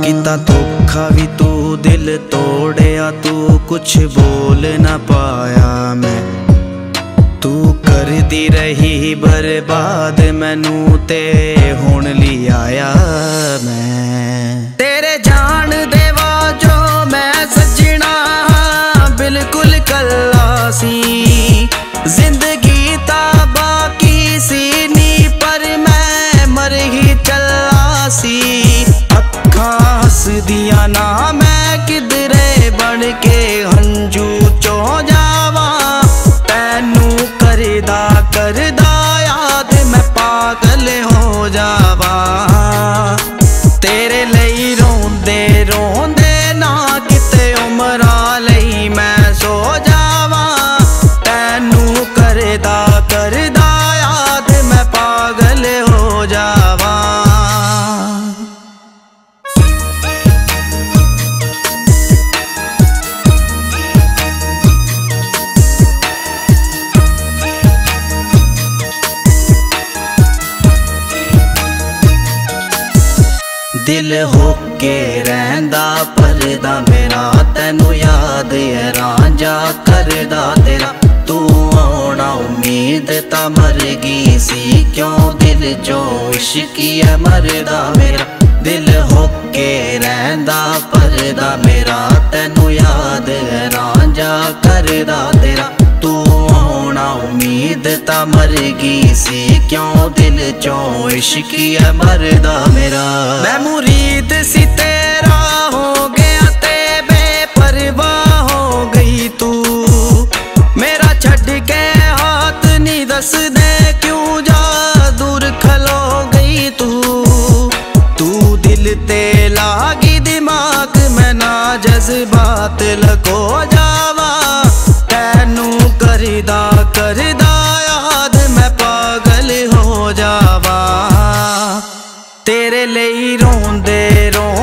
किता धोखा भी तू दिल तोड़िया तू कुछ बोल ना पाया मैं। तू कर दी रही बर्बाद मैनू ते हुण ली आया मैं। तेरे जान देवा जो मैं सजना बिल्कुल कल्ला सी। जिंदगी ता बाकी सी नी पर मैं मर ही चला सी। अखां हसदियां ना मैं किधरे बन के हंजू चो जावा। तैनू करदा करदा याद मैं पागल हो जावा। तेरे लई रोंदे रोंदे ना किते उमरा लई मैं सो जावा। तैनू करदा करदा याद मैं पागल हो जावा। दिल होके रहंदा परदा मेरा तैनू याद है रांझा करदा तेरा। तू आना उम्मीद ता मर गई सी क्यों दिल जो इश्की है मरदा मेरा। दिल होके रहंदा परदा मेरा तैनू याद है रांझा करदा तेरा। तू आना उम्मीद ता मर गई सी क्यों दिल चो इश्की है मरदा मेरा। मैं मुरीद सी तेरा हो गया ते बेपरवाह हो गई तू। मेरा छड़ के हाथ नहीं दस दे क्यों जा दूर खलो गई तू। तू दिल ते लागी दिमाग में ना जज्बात लको जावा। तैनू करदा करदा याद मैं पागल हो जावा। तेरे लिए रोंदे रोंदे